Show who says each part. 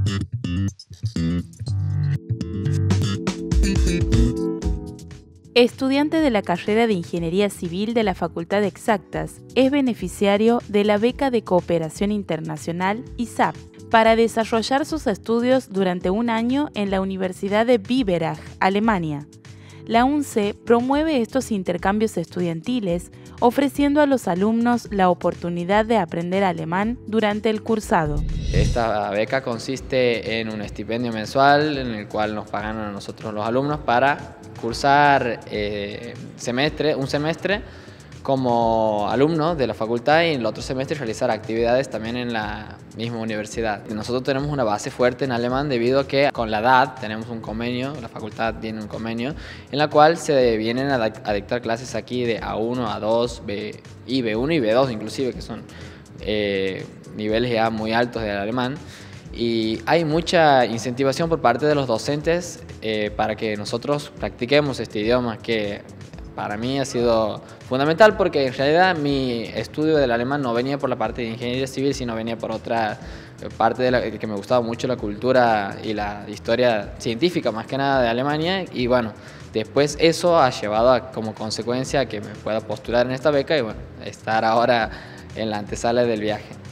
Speaker 1: Estudiante de la carrera de Ingeniería Civil de la Facultad de Exactas, es beneficiario de la Beca de Cooperación Internacional ISAP para desarrollar sus estudios durante un año en la Universidad de Biberach, Alemania. La UNCE promueve estos intercambios estudiantiles, ofreciendo a los alumnos la oportunidad de aprender alemán durante el cursado.
Speaker 2: Esta beca consiste en un estipendio mensual en el cual nos pagan a nosotros los alumnos para cursar un semestre como alumno de la facultad y en el otro semestre realizar actividades también en la misma universidad. Nosotros tenemos una base fuerte en alemán debido a que con la DAAD tenemos un convenio, la facultad tiene un convenio en la cual se vienen a dictar clases aquí de A1, A2, y B1 y B2 inclusive, que son niveles ya muy altos del alemán. Y hay mucha incentivación por parte de los docentes para que nosotros practiquemos este idioma, que para mí ha sido fundamental porque en realidad mi estudio del alemán no venía por la parte de ingeniería civil, sino venía por otra parte de que me gustaba mucho la cultura y la historia científica más que nada de Alemania. Y bueno, después eso ha llevado como consecuencia a que me pueda postular en esta beca y bueno, estar ahora en la antesala del viaje.